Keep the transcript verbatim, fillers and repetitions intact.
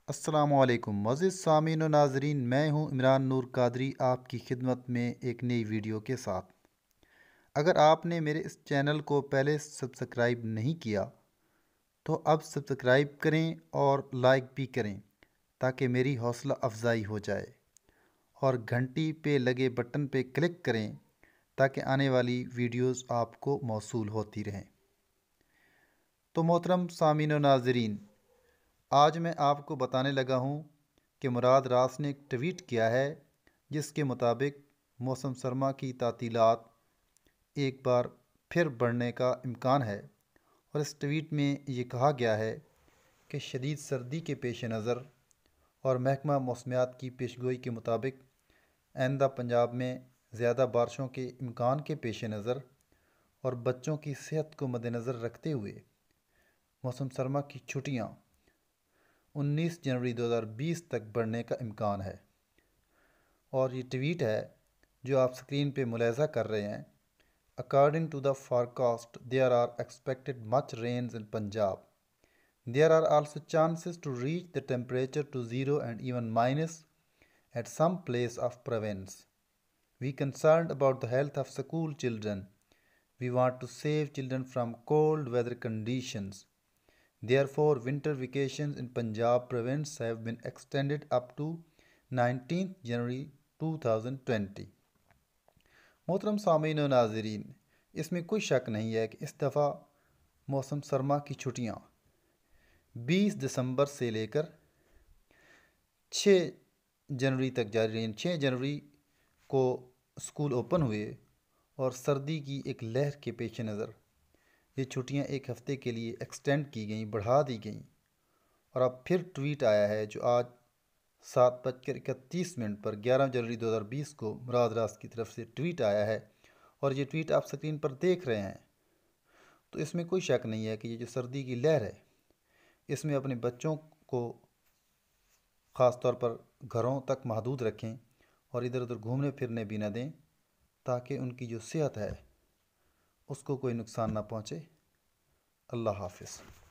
अस्सलामुअलैकुम मज़ीद सामीन व नाज़रीन, मैं हूं इमरान नूर कादरी आपकी खिदमत में एक नई वीडियो के साथ। अगर आपने मेरे इस चैनल को पहले सब्सक्राइब नहीं किया तो अब सब्सक्राइब करें और लाइक भी करें ताकि मेरी हौसला अफजाई हो जाए, और घंटी पे लगे बटन पे क्लिक करें ताकि आने वाली वीडियोस आपको मौसूल होती रहें। तो मोहतरम सामीन व नाज़रीन, आज मैं आपको बताने लगा हूँ कि मुराद रास ने एक ट्वीट किया है जिसके मुताबिक मौसम सरमा की तातीलात एक बार फिर बढ़ने का इम्कान है। और इस ट्वीट में ये कहा गया है कि शदीद सर्दी के पेश नज़र और महकमा मौसमियात की पेशगोई के मुताबिक आइंदा पंजाब में ज़्यादा बारिशों के इम्कान के पेश नज़र और बच्चों की सेहत को मद्देनज़र रखते हुए मौसम सरमा की छुट्टियाँ उन्नीस जनवरी दो हज़ार बीस तक बढ़ने का इम्कान है। और ये ट्वीट है जो आप स्क्रीन पे मुलाहिज़ा कर रहे हैं। According to the forecast there are expected much rains in Punjab. There are also chances to reach the temperature to zero and even minus at some place of province. We concerned about the health of school children. We want to save children from cold weather conditions. Therefore, winter vacations in Punjab province have been extended up to nineteenth January two thousand twenty. मोहतरम सामीन व नाज़रीन, इसमें कोई शक नहीं है कि इस दफ़ा मौसम सरमा की छुट्टियाँ बीस दिसंबर से लेकर छः जनवरी तक जारी रहीं। छः जनवरी को स्कूल ओपन हुए और सर्दी की एक लहर के पेश नज़र ये छुट्टियां एक हफ़्ते के लिए एक्सटेंड की गईं, बढ़ा दी गईं। और अब फिर ट्वीट आया है जो आज सात बजकर इकतीस मिनट पर ग्यारह जनवरी दो हज़ार बीस को मुराद रास की तरफ से ट्वीट आया है, और ये ट्वीट आप स्क्रीन पर देख रहे हैं। तो इसमें कोई शक नहीं है कि ये जो सर्दी की लहर है इसमें अपने बच्चों को ख़ास तौर पर घरों तक महदूद रखें और इधर उधर घूमने फिरने भी न दें ताकि उनकी जो सेहत है उसको कोई नुकसान ना पहुँचे। अल्लाह हाफ़िज़।